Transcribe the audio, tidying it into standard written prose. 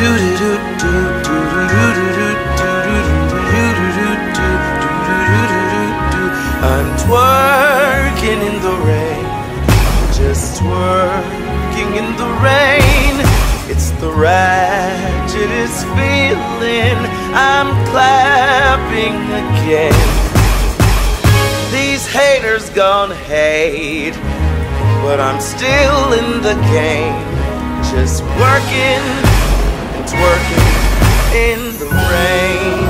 I'm twerking in the rain, just twerking in the rain. It's the ratchetest feeling. I'm clapping again. These haters gonna hate, but I'm still in the game, just working and twerking in the rain.